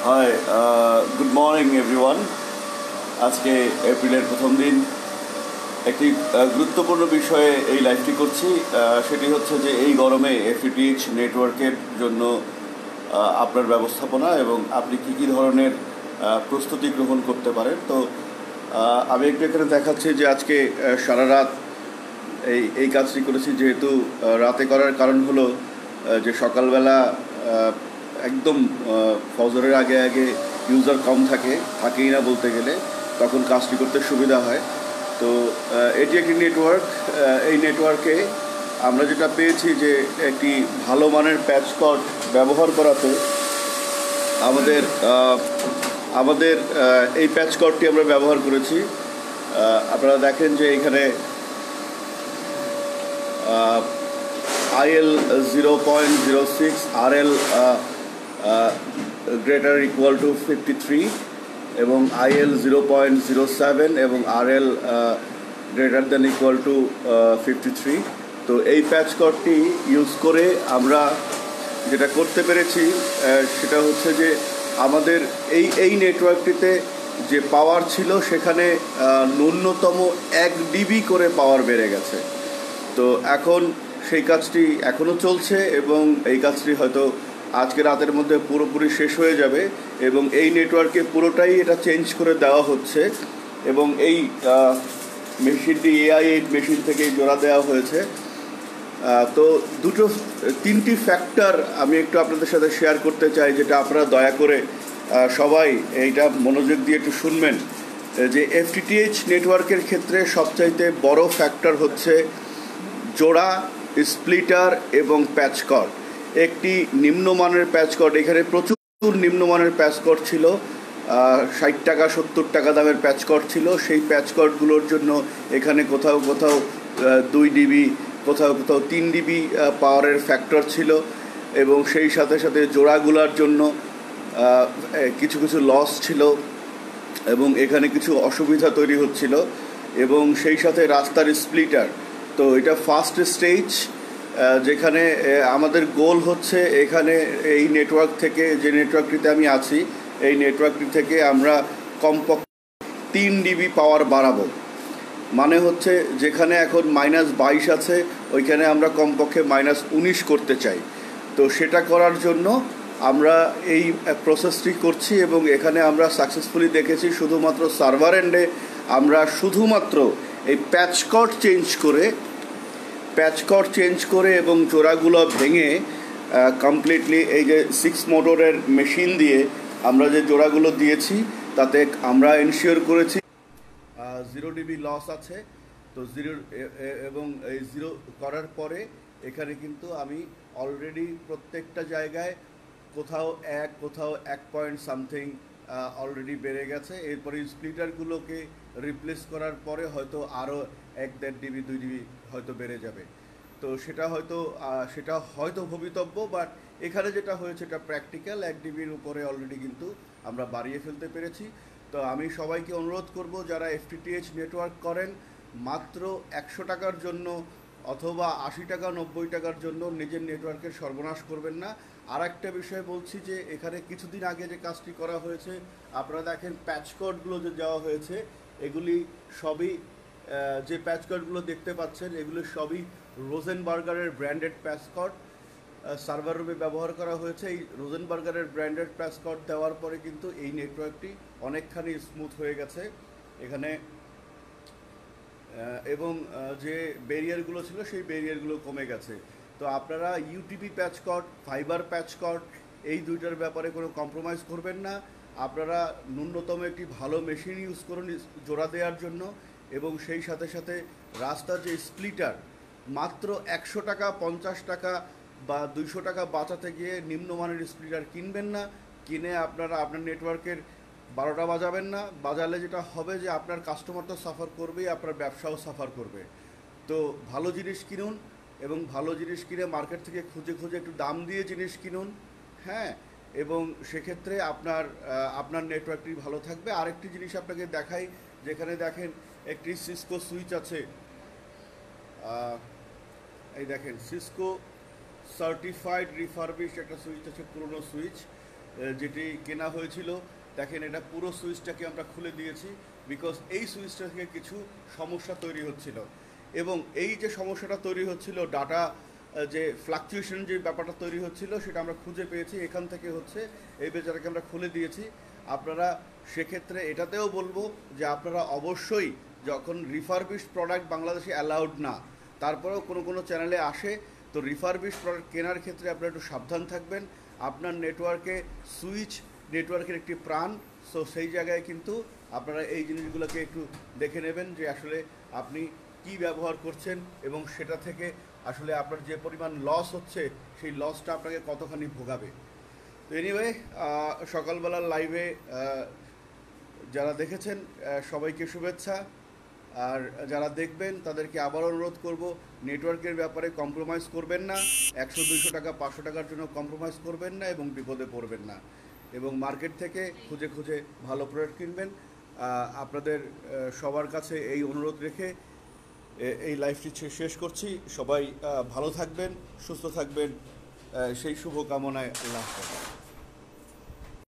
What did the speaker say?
High, good morning everyone. আজকে এপ্রিলের প্রথম দিন। একটি গুরুত্বপূর্ণ বিষয়ে এই লাইভটি করছি। সেটি হচ্ছে যে এই গরমে এফটিএইচ নেটওয়ার্কের জন্য আপনার ব্যবস্থাপনা এবং আপনি কী কী ধরনের প্রস্তুতি গ্রহণ করতে পারেন। তো আমি একটু এখানে দেখাচ্ছি যে আজকে সারা রাত এই কাজটি করেছি। যেহেতু রাতে করার কারণ হলো যে সকালবেলা একদম ফজরের আগে আগে ইউজার কম থাকেই না বলতে গেলে, তখন কাজটি করতে সুবিধা হয়। তো এটি একটি নেটওয়ার্ক। এই নেটওয়ার্কে আমরা যেটা পেয়েছি যে একটি ভালো মানের প্যাচ কর্ড ব্যবহার করাতে আমাদের এই প্যাচ কর্ডটি আমরা ব্যবহার করেছি। আপনারা দেখেন যে এখানে IL 0.06, RL greater equal to 53 এবং IL 0.07 এবং RL greater than equal to 53। তো এই প্যাচ কোডটি ইউজ করে আমরা যেটা করতে পেরেছি সেটা হচ্ছে যে আমাদের এই নেটওয়ার্কটিতে যে পাওয়ার ছিল সেখানে ন্যূনতম 1 dB করে পাওয়ার বেড়ে গেছে। তো এখন সেই কাজটি এখনও চলছে এবং এই কাজটি হয়তো আজকে রাতের মধ্যে পুরোপুরি শেষ হয়ে যাবে এবং এই নেটওয়ার্কে পুরোটাই এটা চেঞ্জ করে দেওয়া হচ্ছে এবং এই মেশিনটি AI8 মেশিন থেকে জোড়া দেওয়া হয়েছে। তো তিনটি ফ্যাক্টর আমি একটু আপনাদের সাথে শেয়ার করতে চাই, যেটা আপনারা দয়া করে সবাই এইটা মনোযোগ দিয়ে একটু শুনবেন। যে এফটিটিএইচ নেটওয়ার্কের ক্ষেত্রে সবচাইতে বড় ফ্যাক্টর হচ্ছে জোড়া, স্প্লিটার এবং প্যাচ কর্ড। একটি নিম্নমানের প্যাচ কর্ড, এখানে প্রচুর নিম্নমানের প্যাচ কর্ড ছিল, 60 টাকা 70 টাকা দামের প্যাচ কর্ড ছিল। সেই প্যাচ কর্ডগুলোর জন্য এখানে কোথাও 2 dB, কোথাও 3 dB পাওয়ারের ফ্যাক্টর ছিল এবং সেই সাথে সাথে জোড়াগুলোর জন্য কিছু লস ছিল এবং এখানে কিছু অসুবিধা তৈরি হচ্ছিল এবং সেই সাথে রাস্তার স্প্লিটার। তো এটা ফার্স্ট স্টেজ, যেখানে আমাদের গোল হচ্ছে এখানে এই নেটওয়ার্ক থেকে, যে নেটওয়ার্কটিতে আমি আছি এই নেটওয়ার্কটি থেকে আমরা কমপক্ষে 3 dB পাওয়ার বাড়াবো। মানে হচ্ছে যেখানে এখন -22 আছে ওইখানে আমরা কমপক্ষে -19 করতে চাই। তো সেটা করার জন্য আমরা এই প্রসেসটি করছি এবং এখানে আমরা সাকসেসফুলি দেখেছি শুধুমাত্র সার্ভার এন্ডে আমরা শুধুমাত্র এই প্যাচ কর্ড চেঞ্জ করে এবং জোড়াগুলো ভেঙে কমপ্লিটলি এই যে 6 মোটরের মেশিন দিয়ে আমরা যে জোড়াগুলো দিয়েছি তাতে আমরা এনশিওর করেছি 0 dB লস আছে। তো 0 এবং এই 0 করার পরে এখানে কিন্তু আমি অলরেডি প্রত্যেকটা জায়গায় কোথাও 1 পয়েন্ট সামথিং অলরেডি বেড়ে গেছে। এরপরে স্প্লিটারগুলোকে রিপ্লেস করার পরে হয়তো আরও 1-1.5 dB 2 dB হয়তো বেড়ে যাবে। তো সেটা হয়তো ভবিতব্য, বাট এখানে যেটা হয়েছে এটা প্র্যাকটিক্যাল। 1 dBর উপরে অলরেডি কিন্তু আমরা বাড়িয়ে ফেলতে পেরেছি। তো আমি সবাইকে অনুরোধ করব, যারা এফটিটিএইচ নেটওয়ার্ক করেন, মাত্র 100 টাকার জন্য অথবা 80 টাকা 90 টাকার জন্য নিজের নেটওয়ার্কের সর্বনাশ করবেন না। আর একটা বিষয় বলছি যে এখানে কিছুদিন আগে যে কাজটি করা হয়েছে, আপনারা দেখেন প্যাচ কোডগুলো যে দেওয়া হয়েছে, এগুলি সবই যে প্যাচ কোডগুলো দেখতে পাচ্ছেন এগুলো সবই রোজেনবার্গারের ব্র্যান্ডেড প্যাচ কোড সার্ভার রুমে ব্যবহার করা হয়েছে। এই রোজেনবার্গারের ব্র্যান্ডেড প্যাচ কোড দেওয়ার পরে কিন্তু এই নেটওয়ার্কটি অনেকখানি স্মুথ হয়ে গেছে এখানে এবং যে ব্যারিয়ারগুলো ছিল সেই ব্যারিয়ারগুলো কমে গেছে। তো আপনারা UTP patch cord, fibre patch cord, এই দুইটার ব্যাপারে কোনো কম্প্রোমাইজ করবেন না। আপনারা ন্যূনতম একটি ভালো মেশিন ইউজ করুন জোড়া দেওয়ার জন্য এবং সেই সাথে সাথে রাস্তার যে স্প্লিটার, মাত্র 100 টাকা 50 টাকা বা 200 টাকা বাঁচাতে গিয়ে নিম্নমানের স্প্লিটার কিনবেন না। কিনে আপনারা আপনার নেটওয়ার্কের 12টা বাজাবেন না। বাজালে যেটা হবে যে আপনার কাস্টমার তো সাফার করবেই, আপনার ব্যবসাও সাফার করবে। তো ভালো জিনিস কিনুন এবং ভালো জিনিস কিনে মার্কেট থেকে খুঁজে একটু দাম দিয়ে জিনিস কিনুন, হ্যাঁ, এবং সেক্ষেত্রে আপনার নেটওয়ার্কটি ভালো থাকবে। আরেকটি জিনিস আপনাকে দেখাই, যেখানে দেখেন একটি সিসকো সুইচ আছে, এই দেখেন সিসকো সার্টিফাইড রিফারবিশ একটা সুইচ আছে, পুরনো সুইচ। যেটি কেনা হয়েছিল, দেখেন এটা পুরো সুইচটাকে আমরা খুলে দিয়েছি, বিকজ এই সুইচটা থেকে কিছু সমস্যা তৈরি হচ্ছিল। এবং এই যে সমস্যাটা তৈরি হচ্ছিল, ডাটা যে ফ্লাকচুয়েশন যে ব্যাপারটা তৈরি হচ্ছিল, সেটা আমরা খুঁজে পেয়েছি, এখান থেকে হচ্ছে এই বেচারাকে আমরা খুলে দিয়েছি। আপনারা সেক্ষেত্রে এটাতেও বলবো যে আপনারা অবশ্যই যখন রিফারবিশ প্রোডাক্ট বাংলাদেশে অ্যালাউড না, তারপরেও কোনো কোনো চ্যানেলে আসে, তো রিফারবিশ প্রোডাক্ট কেনার ক্ষেত্রে আপনারা একটু সাবধান থাকবেন। আপনার নেটওয়ার্কে সুইচ নেটওয়ার্কের একটি প্রাণ, সো সেই জায়গায় কিন্তু আপনারা এই জিনিসগুলোকে একটু দেখে নেবেন যে আসলে আপনি কি ব্যবহার করছেন এবং সেটা থেকে আসলে আপনার যে পরিমাণ লস হচ্ছে সেই লসটা আপনাকে কতখানি ভোগাবে। তো এনিওয়ে, সকালবেলার লাইভে যারা দেখেছেন সবাইকে শুভেচ্ছা। আর যারা দেখবেন তাদেরকে আবার অনুরোধ করব, নেটওয়ার্কের ব্যাপারে কম্প্রোমাইজ করবেন না, 100-200 টাকা 500 টাকার জন্য কম্প্রোমাইজ করবেন না এবং বিপদে পড়বেন না, এবং মার্কেট থেকে খুঁজে খুঁজে ভালো প্রোডাক্ট কিনবেন। আপনাদের সবার কাছে এই অনুরোধ রেখে এই লাইভটি শেষ করছি। সবাই ভালো থাকবেন, সুস্থ থাকবেন, সেই শুভকামনায় আল্লাহ হাফেজ।